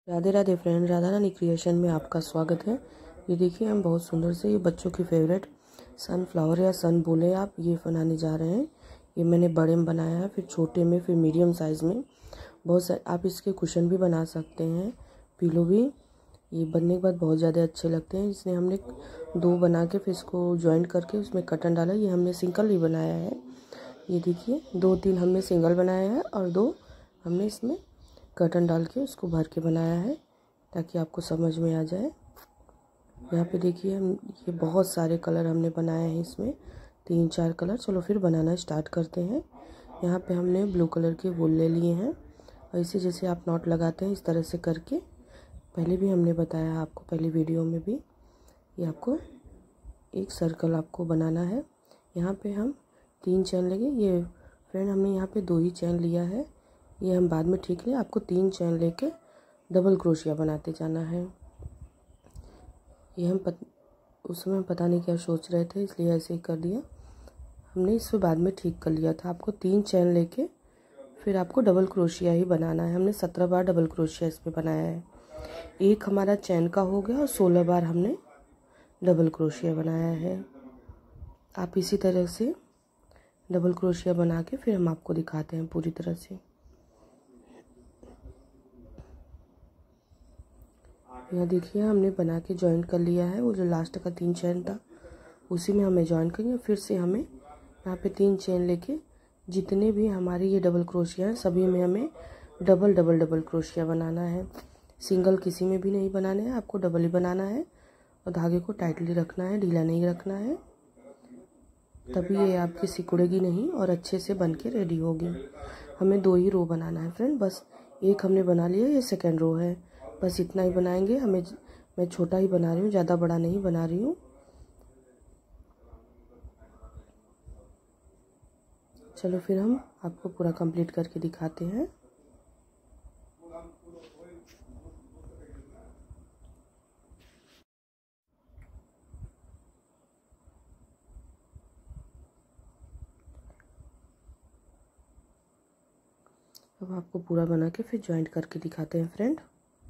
Radhe Radhe friend, Radha Rani creation में आपका स्वागत है। ये देखिए, हम बहुत सुंदर से ये बच्चों की फेवरेट सनफ्लावर या सन बोले आप, ये बनाने जा रहे हैं। ये मैंने बड़े में बनाया है, फिर छोटे में, फिर मीडियम साइज़ में। बहुत सारे आप इसके कुशन भी बना सकते हैं, पिलो भी। ये बनने के बाद बहुत ज़्यादा अच्छे लगते हैं। इसने हमने दो बना के फिर इसको जॉइंट करके उसमें कटन डाला। ये हमने सिंगल ही बनाया है। ये देखिए, 2-3 हमने सिंगल बनाया है और 2 हमने इसमें कटन डाल के उसको भर के बनाया है, ताकि आपको समझ में आ जाए। यहाँ पे देखिए, हम ये बहुत सारे कलर हमने बनाए हैं इसमें, 3-4 कलर। चलो फिर बनाना स्टार्ट करते हैं। यहाँ पे हमने ब्लू कलर के वूल ले लिए हैं और इसे जैसे आप नॉट लगाते हैं इस तरह से करके, पहले भी हमने बताया आपको, पहली वीडियो में भी। ये आपको एक सर्कल आपको बनाना है। यहाँ पे हम 3 चैन लेंगे। ये फ्रेंड, हमने यहाँ पे 2 ही चैन लिया है, ये हम बाद में ठीक लें। आपको 3 चैन लेके डबल क्रोशिया बनाते जाना है। ये उसमें हम पता नहीं क्या सोच रहे थे, इसलिए ऐसे ही कर दिया हमने। इसको बाद में ठीक कर लिया था। आपको 3 चैन लेके फिर आपको डबल क्रोशिया ही बनाना है। हमने 17 बार डबल क्रोशिया इसमें बनाया है। एक हमारा चैन का हो गया और 16 बार हमने डबल क्रोशिया बनाया है। आप इसी तरह से डबल क्रोशिया बना के फिर हम आपको दिखाते हैं पूरी तरह से। यहाँ देखिए, हमने बना के जॉइंट कर लिया है। वो जो लास्ट का 3 चैन था उसी में हमें जॉइन करेंगे। फिर से हमें यहाँ पे 3 चैन लेके जितने भी हमारी ये डबल क्रोशिया हैं सभी में हमें डबल डबल डबल क्रोशिया बनाना है। सिंगल किसी में भी नहीं बनाने हैं, आपको डबल ही बनाना है। और धागे को टाइटली रखना है, ढीला नहीं रखना है, तभी ये आपकी सिकुड़ेगी नहीं और अच्छे से बन के रेडी होगी। हमें 2 ही रो बनाना है फ्रेंड, बस। एक हमने बना लिया, ये सेकेंड रो है, बस इतना ही बनाएंगे। मैं छोटा ही बना रही हूँ, ज़्यादा बड़ा नहीं बना रही हूँ। चलो फिर हम आपको पूरा कंप्लीट करके दिखाते हैं। अब आपको पूरा बना के फिर जॉइंट करके दिखाते हैं फ्रेंड।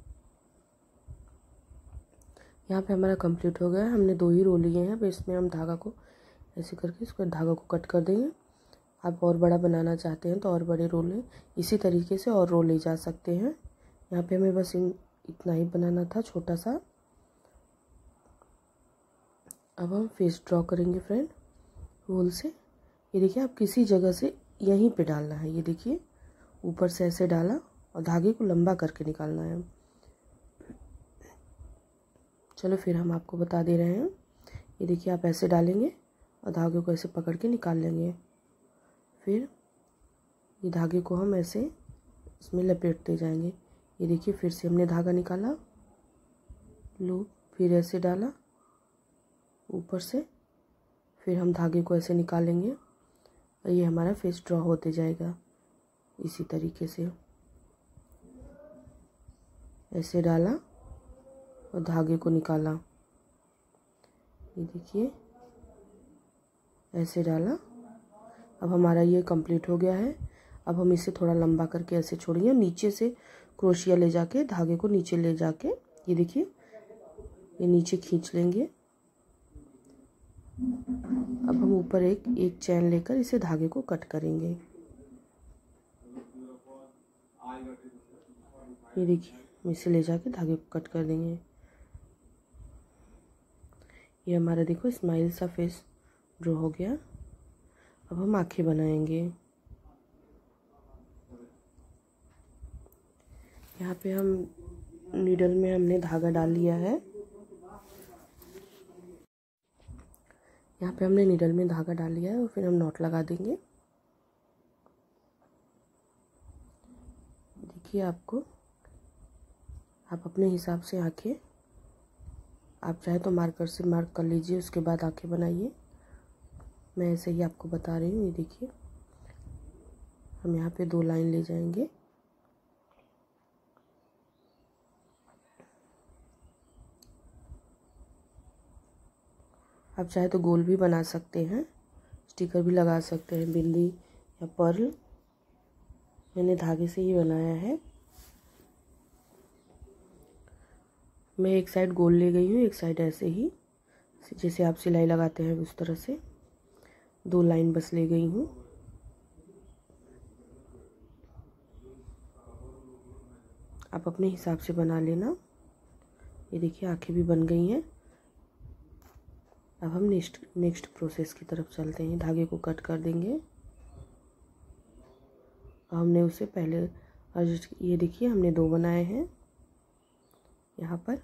यहाँ पे हमारा कंप्लीट हो गया है। हमने 2 ही रो लिए हैं। अब इसमें हम धागा को ऐसे करके इसको धागा को कट कर देंगे। आप और बड़ा बनाना चाहते हैं तो और बड़े रो लें, इसी तरीके से और रो ले जा सकते हैं। यहाँ पे हमें बस इतना ही बनाना था, छोटा सा। अब हम फेस ड्रॉ करेंगे फ्रेंड वूल से। ये देखिए, आप किसी जगह से यहीं पे डालना है। ये देखिए, ऊपर से ऐसे डाला और धागे को लंबा करके निकालना है। चलो फिर हम आपको बता दे रहे हैं। ये देखिए, आप ऐसे डालेंगे और धागे को ऐसे पकड़ के निकाल लेंगे। फिर ये धागे को हम ऐसे इसमें लपेटते जाएंगे। ये देखिए, फिर से हमने धागा निकाला, लूप, फिर ऐसे डाला ऊपर से, फिर हम धागे को ऐसे निकालेंगे और ये हमारा फेस ड्रॉ होते जाएगा। इसी तरीके से ऐसे डाला और धागे को निकाला। ये देखिए, ऐसे डाला। अब हमारा ये कंप्लीट हो गया है। अब हम इसे थोड़ा लंबा करके ऐसे छोड़ेंगे, नीचे से क्रोशिया ले जाके धागे को नीचे ले जाके, ये देखिए, ये नीचे खींच लेंगे। अब हम ऊपर एक चैन लेकर इसे धागे को कट करेंगे। ये देखिए, हम इसे ले जाके धागे को कट कर देंगे। ये हमारा देखो स्माइल सा फेस ड्रॉ हो गया। अब हम आँखें बनाएंगे। यहाँ पे हम नीडल में हमने धागा डाल लिया है। यहाँ पे हमने नीडल में धागा डाल लिया है और फिर हम नॉट लगा देंगे। देखिए, आप अपने हिसाब से आँखें, आप चाहे तो मार्कर से मार्क कर लीजिए, उसके बाद आँखें बनाइए। मैं ऐसे ही आपको बता रही हूँ। ये देखिए, हम यहाँ पे 2 लाइन ले जाएंगे। आप चाहे तो गोल भी बना सकते हैं, स्टिकर भी लगा सकते हैं, बिंदी या पर्ल। मैंने धागे से ही बनाया है। मैं एक साइड गोल ले गई हूँ, एक साइड ऐसे ही जैसे आप सिलाई लगाते हैं उस तरह से 2 लाइन बस ले गई हूँ। आप अपने हिसाब से बना लेना। ये देखिए आंखें भी बन गई हैं। अब हम नेक्स्ट प्रोसेस की तरफ चलते हैं। धागे को कट कर देंगे। हमने उसे पहले एडजस्ट, ये देखिए हमने 2 बनाए हैं यहाँ पर।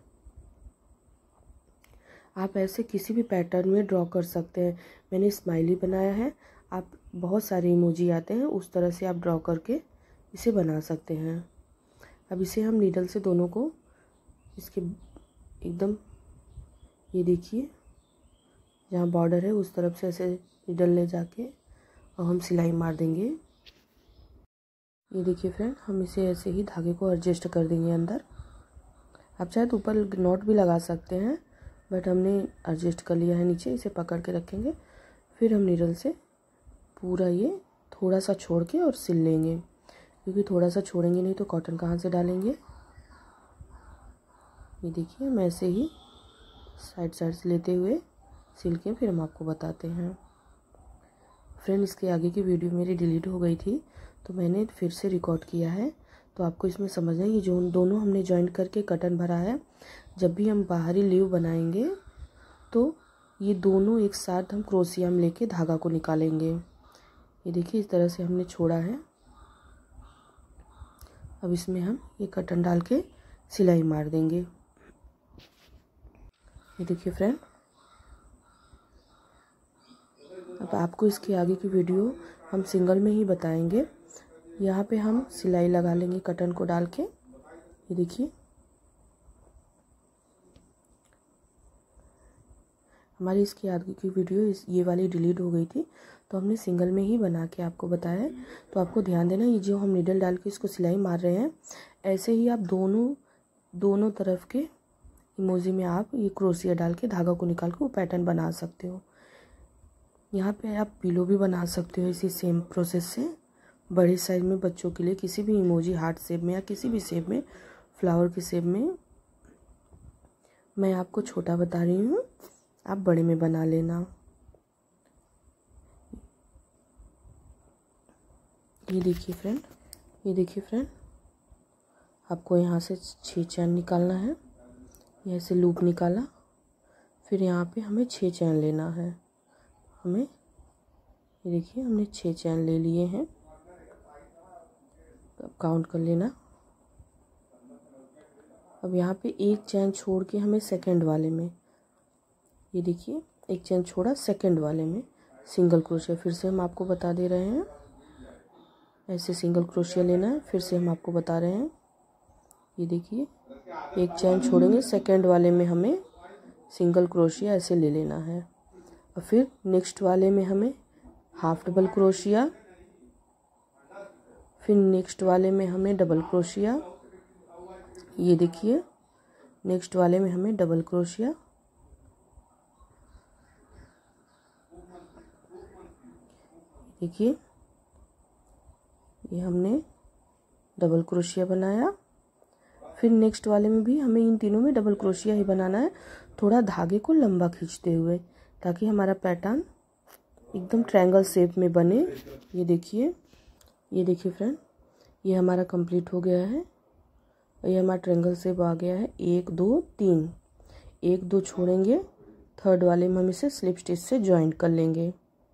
आप ऐसे किसी भी पैटर्न में ड्रॉ कर सकते हैं। मैंने स्माइली बनाया है, आप बहुत सारे इमोजी आते हैं उस तरह से आप ड्रॉ करके इसे बना सकते हैं। अब इसे हम नीडल से दोनों को इसके एकदम, ये देखिए जहाँ बॉर्डर है उस तरफ से ऐसे नीडल ले जाके और हम सिलाई मार देंगे। ये देखिए फ्रेंड, हम इसे ऐसे ही धागे को एडजस्ट कर देंगे अंदर। आप चाहे तो ऊपर नॉट भी लगा सकते हैं, बट हमने एडजस्ट कर लिया है नीचे। इसे पकड़ के रखेंगे, फिर हम नीडल से पूरा ये थोड़ा सा छोड़ के और सिल लेंगे, क्योंकि थोड़ा सा छोड़ेंगे नहीं तो कॉटन कहाँ से डालेंगे। ये देखिए हम ऐसे ही साइड से लेते हुए सिल के फिर हम आपको बताते हैं। फ्रेंड, इसके आगे की वीडियो मेरी डिलीट हो गई थी तो मैंने फिर से रिकॉर्ड किया है, तो आपको इसमें समझना है ये जो दोनों हमने जॉइंट करके कटन भरा है। जब भी हम बाहरी लीव बनाएंगे तो ये दोनों एक साथ हम क्रोशिया में लेके धागा को निकालेंगे। ये देखिए इस तरह से हमने छोड़ा है। अब इसमें हम ये कटन डाल के सिलाई मार देंगे। ये देखिए फ्रेंड, अब आपको इसके आगे की वीडियो हम सिंगल में ही बताएंगे। यहाँ पे हम सिलाई लगा लेंगे कटन को डाल के। ये देखिए हमारी इसके आगे की वीडियो ये वाली डिलीट हो गई थी, तो हमने सिंगल में ही बना के आपको बताया है। तो आपको ध्यान देना, ये जो हम नीडल डाल के इसको सिलाई मार रहे हैं, ऐसे ही आप दोनों तरफ के इमोजी में आप ये क्रोशिया डाल के धागा को निकाल के वो पैटर्न बना सकते हो। यहाँ पे आप पिलो भी बना सकते हो इसी सेम प्रोसेस से। बड़े साइज में बच्चों के लिए किसी भी इमोजी हार्ट शेप में या किसी भी शेप में, फ्लावर की शेप में, मैं आपको छोटा बता रही हूँ, आप बड़े में बना लेना। ये देखिए फ्रेंड, आपको यहाँ से 6 चैन निकालना है। ये ऐसे लूप निकाला, फिर यहाँ पे हमें 6 चैन लेना है। ये देखिए हमने 6 चैन ले लिए हैं। अब काउंट कर लेना। अब यहाँ पे एक चैन छोड़ के हमें सेकंड वाले में, ये देखिए एक चैन छोड़ा सेकंड वाले में सिंगल क्रोशिया, फिर से हम आपको बता दे रहे हैं, ऐसे सिंगल क्रोशिया लेना है। फिर से हम आपको बता रहे हैं, ये देखिए एक चैन छोड़ेंगे सेकंड वाले में हमें सिंगल क्रोशिया ऐसे ले लेना है। और फिर नेक्स्ट वाले में हमें हाफ डबल क्रोशिया, फिर नेक्स्ट वाले में हमें डबल क्रोशिया। ये देखिए नेक्स्ट वाले में हमें डबल क्रोशिया। देखिए ये हमने डबल क्रोशिया बनाया। फिर नेक्स्ट वाले में भी हमें इन तीनों में डबल क्रोशिया ही बनाना है, थोड़ा धागे को लंबा खींचते हुए, ताकि हमारा पैटर्न एकदम ट्रायंगल शेप में बने। ये देखिए फ्रेंड, ये हमारा कंप्लीट हो गया है और ये हमारा ट्रायंगल शेप आ गया है। 1 2 3, 1 2 छोड़ेंगे, थर्ड वाले में हम इसे स्लिप स्टिच से ज्वाइंट कर लेंगे।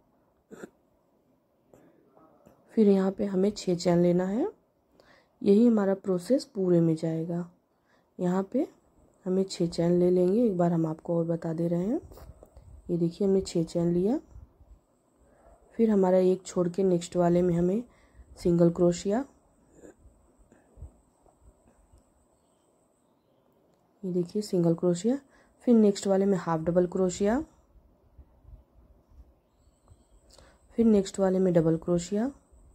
फिर यहाँ पे हमें 6 चैन लेना है। यही हमारा प्रोसेस पूरे में जाएगा। यहाँ पे हमें 6 चैन ले लेंगे। एक बार हम आपको और बता दे रहे हैं, ये देखिए हमने 6 चैन लिया। फिर हमारा एक छोड़ के नेक्स्ट वाले में हमें सिंगल क्रोशिया, ये देखिए सिंगल क्रोशिया। फिर नेक्स्ट वाले में हाफ डबल क्रोशिया, फिर नेक्स्ट वाले में डबल क्रोशिया,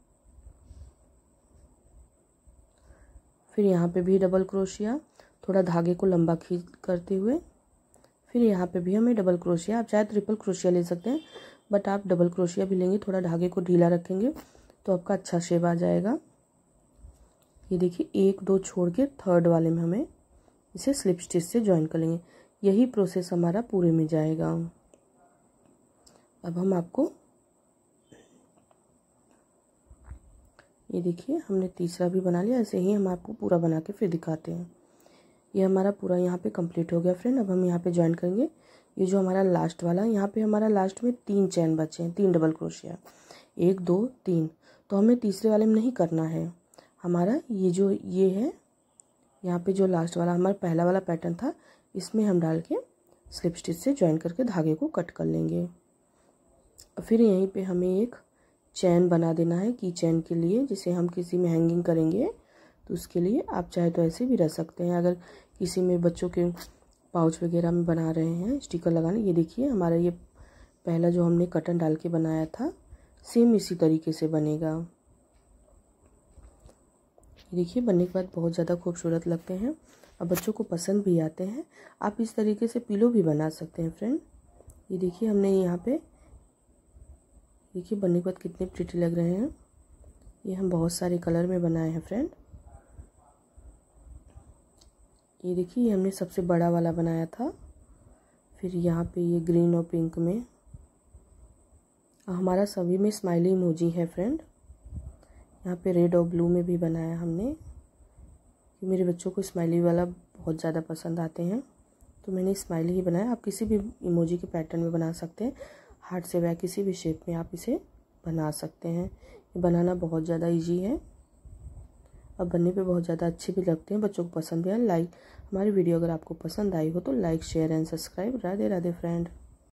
फिर यहाँ पे भी डबल क्रोशिया, थोड़ा धागे को लंबा खींच करते हुए। फिर यहाँ पे भी हमें डबल क्रोशिया, आप चाहे ट्रिपल क्रोशिया ले सकते हैं, बट आप डबल क्रोशिया भी लेंगे, थोड़ा धागे को ढीला रखेंगे तो आपका अच्छा शेप आ जाएगा। ये देखिए 1 2 छोड़ के थर्ड वाले में हमें इसे स्लिप स्टिच से ज्वाइन कर लेंगे। यही प्रोसेस हमारा पूरे में जाएगा। अब हम आपको ये देखिए हमने तीसरा भी बना लिया। ऐसे ही हम आपको पूरा बना के फिर दिखाते हैं। ये हमारा पूरा यहाँ पे कंप्लीट हो गया फ्रेंड। अब हम यहाँ पे ज्वाइन करेंगे। ये जो हमारा लास्ट वाला, यहाँ पे हमारा लास्ट में 3 चैन बचे हैं, 3 डबल क्रोशिया, 1 2 3। तो हमें तीसरे वाले में नहीं करना है। हमारा ये है यहाँ पे जो लास्ट वाला हमारा पहला वाला पैटर्न था, इसमें हम डाल के स्लिप स्टिच से ज्वाइन करके धागे को कट कर लेंगे। फिर यहीं पे हमें एक चैन बना देना है की चैन के लिए, जिसे हम किसी में हैंगिंग करेंगे। तो उसके लिए आप चाहे तो ऐसे भी रख सकते हैं। अगर किसी में बच्चों के पाउच वगैरह में बना रहे हैं स्टिकर लगाने, ये देखिए हमारा ये पहला जो हमने कटन डाल के बनाया था, सेम इसी तरीके से बनेगा। ये देखिए बनने के बाद बहुत ज़्यादा खूबसूरत लगते हैं और बच्चों को पसंद भी आते हैं। आप इस तरीके से पिलो भी बना सकते हैं फ्रेंड। ये देखिए हमने यहाँ पे देखिए बनने के बाद कितने प्रिटी लग रहे हैं। ये हम बहुत सारे कलर में बनाए हैं फ्रेंड। ये देखिए हमने सबसे बड़ा वाला बनाया था। फिर यहाँ पे ये ग्रीन और पिंक में, हमारा सभी में स्माइली इमोजी है फ्रेंड। यहाँ पे रेड और ब्लू में भी बनाया हमने। मेरे बच्चों को स्माइली वाला बहुत ज़्यादा पसंद आते हैं, तो मैंने स्माइली ही बनाया। आप किसी भी इमोजी के पैटर्न में बना सकते हैं। हार्ट से या किसी भी शेप में आप इसे बना सकते हैं। ये बनाना बहुत ज़्यादा इजी है और बनने पे बहुत ज़्यादा अच्छे भी लगते हैं, बच्चों को पसंद भी है। हमारी वीडियो अगर आपको पसंद आई हो तो like share and subscribe. Radhe Radhe friend.